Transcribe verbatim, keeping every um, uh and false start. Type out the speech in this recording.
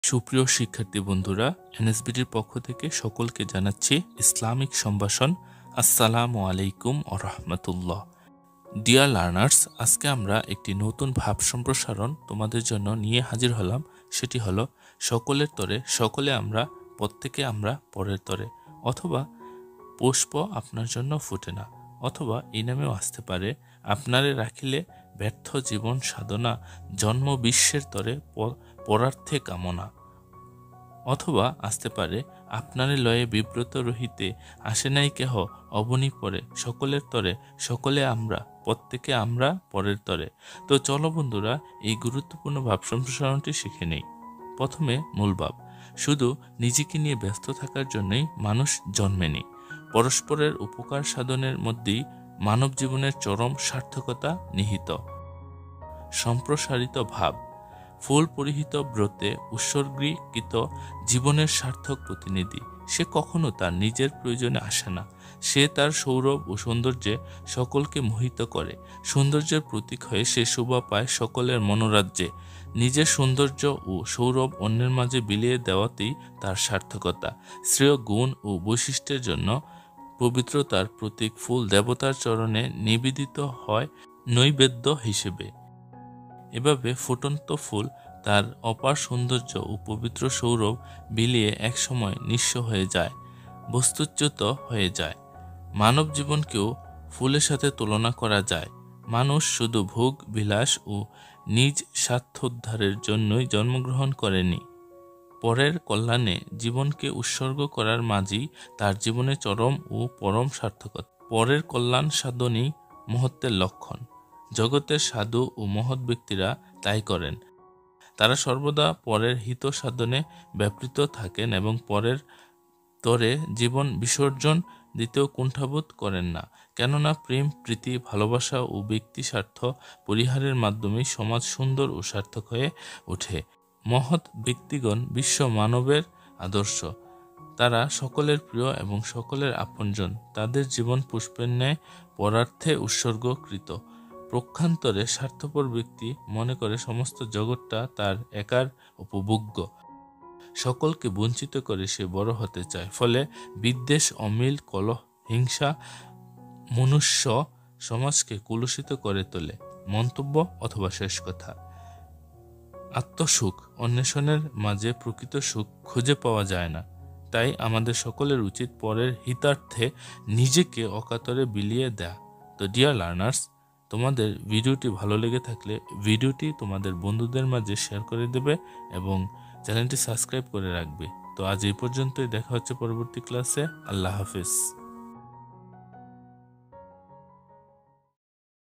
সুপ্রিয় শিক্ষার্থী বন্ধুরা, এনএসবিটির পক্ষ থেকে সকলকে জানাচ্ছি ইসলামিক সম্ভাষণ। আসসালামু আলাইকুম ও রহমতুল্লাহ। ডিয়ার লার্নার্স, আজকে আমরা একটি নতুন ভাব সম্প্রসারণ তোমাদের জন্য নিয়ে হাজির হলাম। সেটি হলো সকলের তরে সকলে আমরা, প্রত্যেকে আমরা পরের তরে, অথবা পুষ্প আপনার জন্য ফুটে না, অথবা এই নামেও আসতে পারে আপনারে রাখিলে ব্যর্থ জীবন সাধনা, জন্ম বিশ্বের তরে পরার্থে কামনা, অথবা আসতে পারে আপনারে লয়ে বিব্রত রহিতে আসে নাই কেহ অবনী পরে, সকলের তরে সকলে আমরা, প্রত্যেকে আমরা পরের তরে। তো চলো বন্ধুরা, এই গুরুত্বপূর্ণ ভাব সম্প্রসারণটি শিখে নেই। প্রথমে মূল ভাব। শুধু নিজেকে নিয়ে ব্যস্ত থাকার জন্যই মানুষ জন্মেনি। পরস্পরের উপকার সাধনের মধ্যেই মানব জীবনের চরম সার্থকতা নিহিত। সম্প্রসারিত ভাব। ফুল পরিহিত ব্রতে উৎসর্গীকৃত জীবনের সার্থক প্রতিনিধি। সে কখনো তার নিজের প্রয়োজনে আসে না। সে তার সৌরভ ও সৌন্দর্যে সকলকে মোহিত করে। সৌন্দর্যের প্রতীক হয়ে সে শোভা পায় সকলের মনোরাজ্যে। নিজের সৌন্দর্য ও সৌরভ অন্যের মাঝে বিলিয়ে দেওয়াতেই তার সার্থকতা। শ্রেয় গুণ ও বৈশিষ্ট্যের জন্য পবিত্রতার প্রতীক ফুল দেবতার চরণে নিবেদিত হয় নৈবেদ্য হিসেবে। এভাবে ফুটন্ত ফুল তার অপার সৌন্দর্য ও পবিত্র সৌরভ বিলিয়ে একসময় নিঃস্ব হয়ে যায়, বস্তুচ্যুত হয়ে যায়। মানব জীবনকেও ফুলের সাথে তুলনা করা যায়। মানুষ শুধু ভোগ বিলাস ও নিজ স্বার্থোদ্ধারের জন্যই জন্মগ্রহণ করেনি। পরের কল্যাণে জীবনকে উৎসর্গ করার মাঝেই তার জীবনের চরম ও পরম সার্থকতা। পরের কল্যাণ সাধনই মহত্বের লক্ষণ। জগতের সাধু ও মহৎ ব্যক্তিরা তাই করেন। তারা সর্বদা পরের হিত সাধনে ব্যাপৃত থাকেন এবং পরের তরে জীবন বিসর্জন দিতেও কুণ্ঠাবোধ করেন না। কেননা প্রেম, প্রীতি, ভালোবাসা ও ব্যক্তি স্বার্থ পরিহারের মাধ্যমেই সমাজ সুন্দর ও সার্থক হয়ে ওঠে। মহৎ ব্যক্তিগণ বিশ্ব মানবের আদর্শ। তারা সকলের প্রিয় এবং সকলের আপনজন। তাদের জীবন পুষ্পের ন্যায় পরার্থে উৎসর্গকৃত। পক্ষান্তরে স্বার্থপর ব্যক্তি মনে করে সমস্ত জগৎটা তার একার উপভোগ্য। সকলকে বঞ্চিত করে সে বড় হতে চায়। ফলে বিদ্বেষ, অমিল, কলহ, হিংসা মনুষ্য সমাজকে কলুষিত করে তোলে। মন্তব্য অথবা শেষ কথা। আত্মসুখ অন্বেষণের মাঝে প্রকৃত সুখ খুঁজে পাওয়া যায় না। তাই আমাদের সকলের উচিত পরের হিতার্থে নিজেকে অকাতরে বিলিয়ে দেয়া। তো ডিয়ার লার্নার্স, তোমাদের ভিডিওটি ভালো লেগে থাকলে ভিডিওটি তোমাদের বন্ধুদের মাঝে শেয়ার করে দেবে এবং চ্যানেলটি সাবস্ক্রাইব করে রাখবে। তো আজ এই পর্যন্তই, দেখা হচ্ছে পরবর্তী ক্লাসে। আল্লাহ হাফিজ।